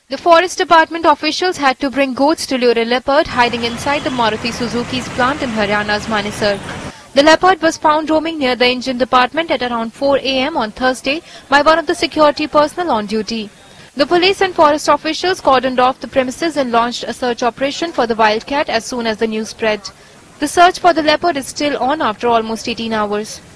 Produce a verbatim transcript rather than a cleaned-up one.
The forest department officials had to bring goats to lure a leopard hiding inside the Maruti Suzuki's plant in Haryana's Manesar. The leopard was found roaming near the engine department at around four A M on Thursday by one of the security personnel on duty. The police and forest officials cordoned off the premises and launched a search operation for the wildcat as soon as the news spread. The search for the leopard is still on after almost eighteen hours.